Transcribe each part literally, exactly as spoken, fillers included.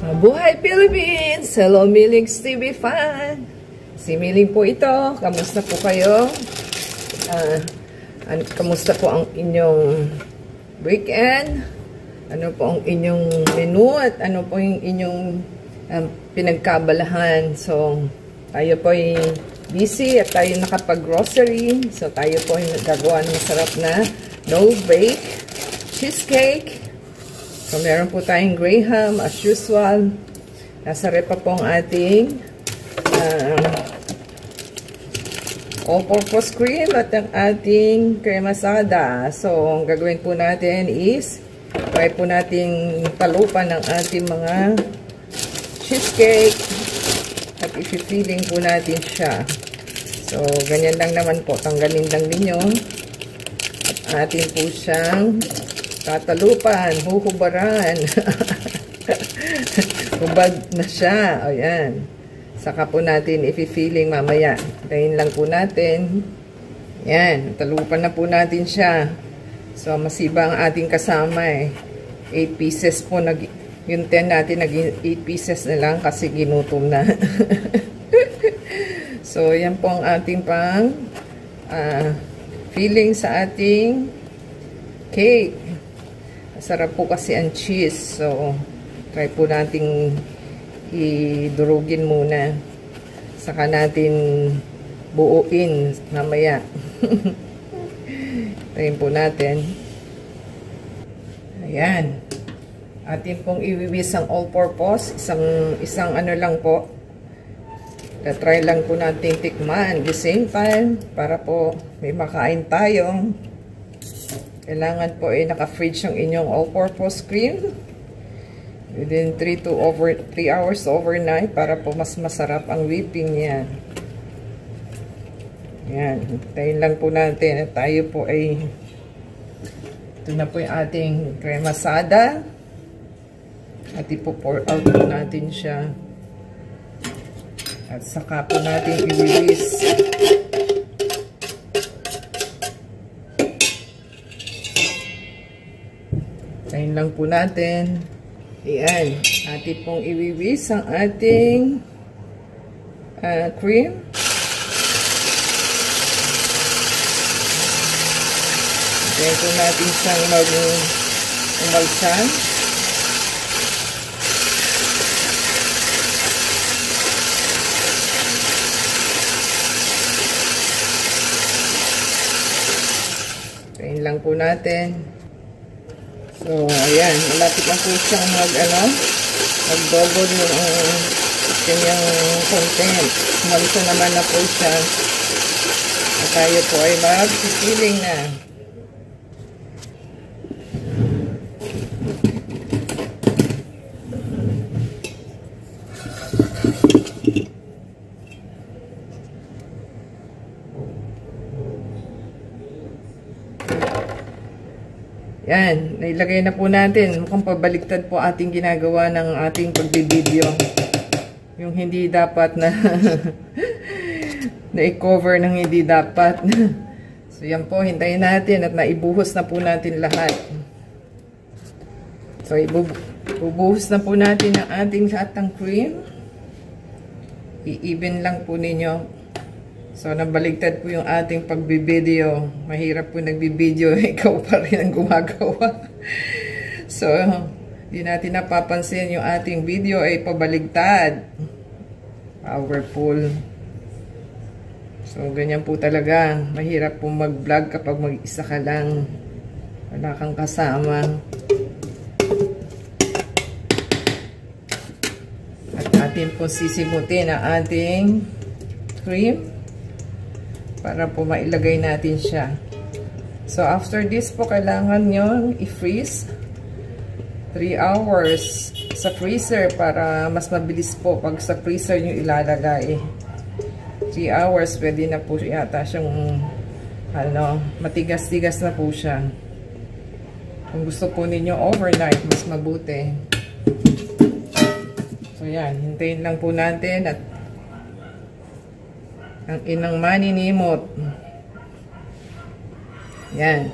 Mabuhay Philippines! Hello Miling's T V fan! Si Miling po ito. Kamusta po kayo? Uh, an kamusta po ang inyong weekend? Ano po ang inyong menu at ano po yung inyong um, pinagkabalahan? So, tayo po ay busy at tayo nakapag-grocery. So, tayo po ay nagagawa ng masarap na no-bake cheesecake. So, meron po tayong graham as usual. Nasa rep pa po ang ating uh, all-purpose cream at ang ating crema-sada. So, ang gagawin po natin is try po natin talupan ng ating mga cheesecake at i-feeling po natin siya. So, ganyan lang naman po. Tanggalin lang ninyo at atin po siyang tatalupan, huhubaran. Hubad na siya. O yan. Saka po natin i-feeling mamaya. Tayin lang po natin. Yan. Talupan na po natin siya. So, masiba ang ating kasama eh. eight pieces po. Nag, yung ten natin, naging eight pieces na lang kasi ginutom na. So, yan po ang ating pang uh, feeling sa ating cake. Sarap po kasi ang cheese. So, try po nating idurugin muna. Saka natin buuin mamaya. Try po natin. Ayan. Atin pong iwiwis ang all-purpose. Isang, isang ano lang po. Try lang po natin tikman. At the same time, para po may makain tayo. Kailangan po ay naka-fridge yung inyong all-purpose cream within three to over three hours overnight para po mas masarap ang whipping niya. Yan. Hintayin lang po natin at tayo po ay ito na po yung ating crema-sada at ipo-pour out po natin siya at saka po natin i-release. Tayin lang po natin. Ayan. Atin pong iwiwis ang ating uh, cream. Tayin po natin siyang mag-umalsan. Tayin lang po natin. So, ayan. Malapit na po siyang mag, ano, mag-double yung uh, kanyang content. Malisa naman na po siya. At tayo po ay mag-feeling na. Yan, nailagay na po natin. Mukhang pabaliktad po ating ginagawa ng ating pagbibideo. Yung hindi dapat na na-cover ng hindi dapat. So yan po, hintayin natin at naibuhos na po natin lahat. So ibubuhos na po natin ang ating lahat ng cream. I-even lang po ninyo. So, nabaligtad po yung ating pagbibideo. Mahirap po nagbibideo. Ikaw pa rin ang gumagawa. So, di natin napapansin yung ating video ay pabaligtad. Powerful. So, ganyan po talaga. Mahirap po mag-vlog kapag mag-isa ka lang. Wala kang kasama. At atin po sisimutin ang ating cream. Para po mailagay natin siya. So, after this po, kailangan nyo i-freeze three hours sa freezer para mas mabilis po pag sa freezer nyo ilalagay. three hours, pwede na po yata siyang ano, matigas-tigas na po siya. Kung gusto po ninyo overnight, mas mabuti. So, yan. Hintayin lang po natin at ang inang maninimot. Yan.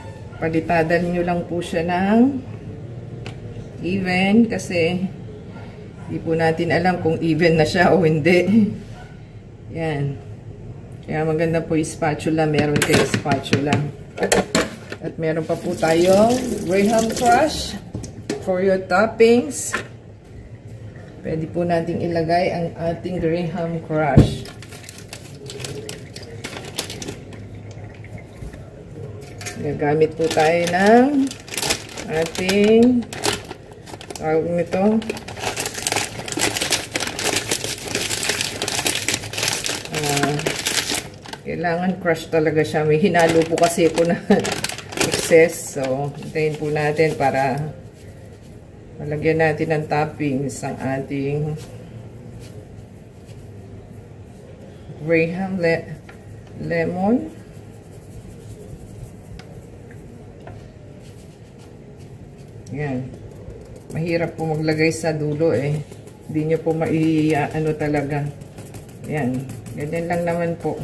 Palitadan nyo lang po siya ng even kasi Hindi po natin alam kung even na siya o hindi. Yan. Kaya maganda po yung spatula. Meron kayo spatula. At meron pa po tayong graham crush for your toppings. Pwede po nating ilagay ang ating graham crush. Gagamit po tayo ng ating tawag nito uh, kailangan crush talaga siya. May hinalo po kasi po na excess, so hintayin po natin para malagyan natin ng toppings ang ating graham le lemon. Yan. Mahirap po maglagay sa dulo eh. Hindi nyo po mai-ano talaga. Yan. Ganyan lang naman po.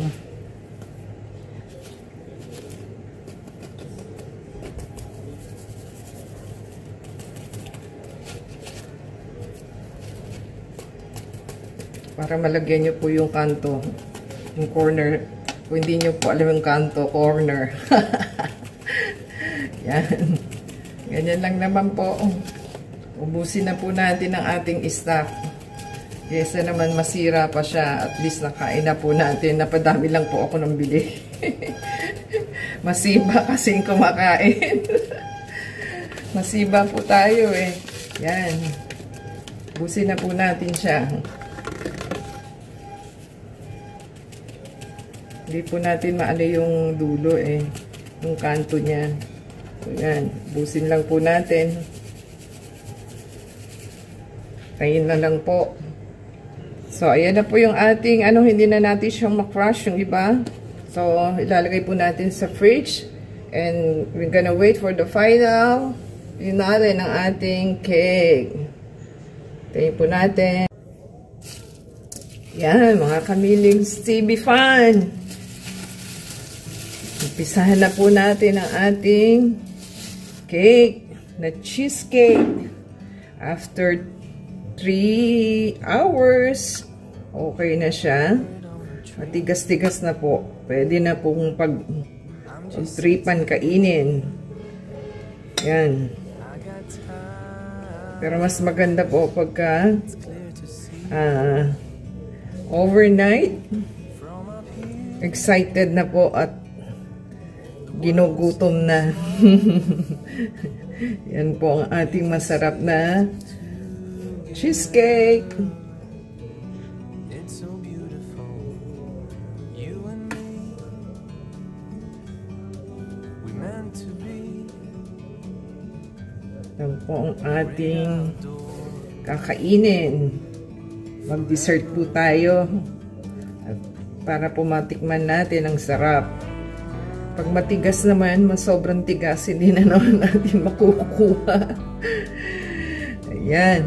Para malagyan nyo po yung kanto. Yung corner. Kung hindi nyo po alam yung kanto, corner. Yan. Ganyan lang naman po. Ubusin na po natin ang ating stock. Kesa naman masira pa siya. At least nakain na po natin. Napadami lang po ako ng bili. Masiba kasing kumakain. Masiba po tayo eh. Yan. Ubusin na po natin siya. Hindi po natin maano yung dulo eh. Yung kanto niya. So, yan. Busin lang po natin. Tayin na lang po. So, ayan na po yung ating, ano, hindi na natin siyang makrush yung iba. So, ilalagay po natin sa fridge. And we're gonna wait for the final finale ng ating cake. Tayin po natin. Yan, mga kamilings T V fan. Umpisahan na po natin ang ating cake na cheesecake. After three hours, okay na siya. Matigas-tigas na po. Pwede na pong pag tripan kainin. Yan. Pero mas maganda po pagka uh, overnight, excited na po at ginugutom na. Yan po ang ating masarap na cheesecake. Yan po ang ating kakainin. Mag-dessert po tayo at para po matikman natin ang sarap. Pag matigas naman, mas sobrang tigas, hindi na naman natin makukuha. Ayan.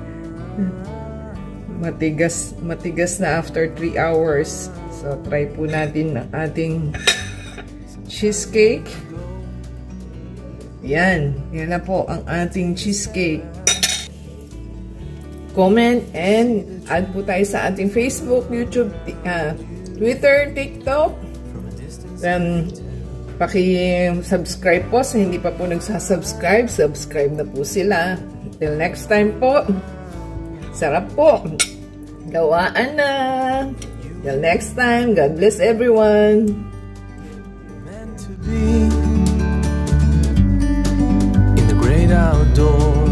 Matigas, matigas na after three hours. So, try po natin ang ating cheesecake. Ayan. Yan na po ang ating cheesecake. Comment and add po tayo sa ating Facebook, YouTube, uh, Twitter, TikTok. Then, paki-subscribe po sa hindi pa po nagsasubscribe. Subscribe na po sila. Till next time po. Sarap po. Gawaan na. Till next time. God bless everyone. Meant to be in the great outdoors.